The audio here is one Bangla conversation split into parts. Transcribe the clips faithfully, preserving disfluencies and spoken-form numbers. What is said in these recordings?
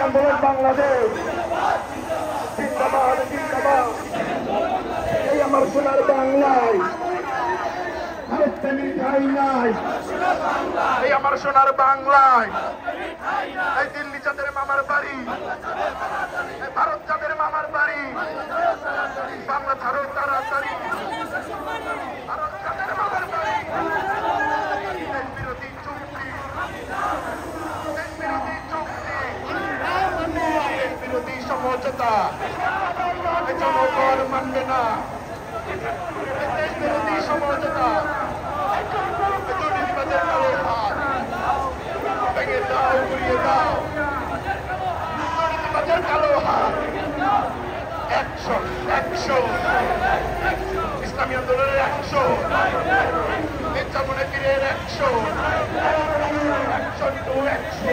আন্দোলন বাংলাদেশ জিন্দাবাদ জিন্দাবাদ। এই আমার সোনার বাংলায় ঠাই নাই, এই আমার সোনার বাংলায় এই দিল্লি যাদের মামার বাড়ি, ভারত যাদের মামার বাড়ি, বাংলা ছাড়ো তাড়াতাড়ি, ভারত যাদের মামার বাড়ি। দেশ বিরোধী চুক্তি, দেশ বিরোধী চুক্তি, দেশ বিরোধী সমঝোতা জনগণ মানবে না। দেশ বিরোধী সমঝোতা দুর্নীতিবাজের কালো হাত ভেঙে দাও, ঘুরিয়ে দাও। দুর্নীতিবাজের কালো হাত একশো একশো ইসলামী আন্দোলনের একশো নির্যাতনে ফিরের একশো একশো টু একশো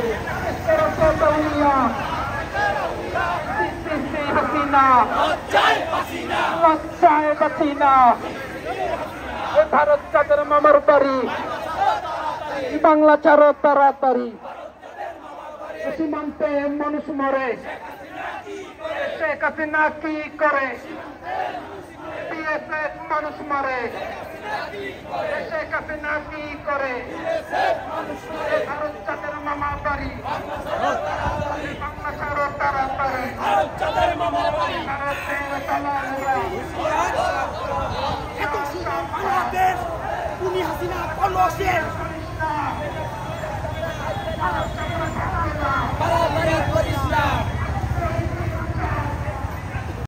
ভারত যাদের মামার বাড়ি, বাংলা ছাড়ো তাড়াতাড়ি। সীমান্তে মানুষ মরে, শেখ হাসিনা কি করে? বিএসএফ মানুষ মরে, শেখ হাসিনা কি করে? ভারত যাদের মামার বাড়ি,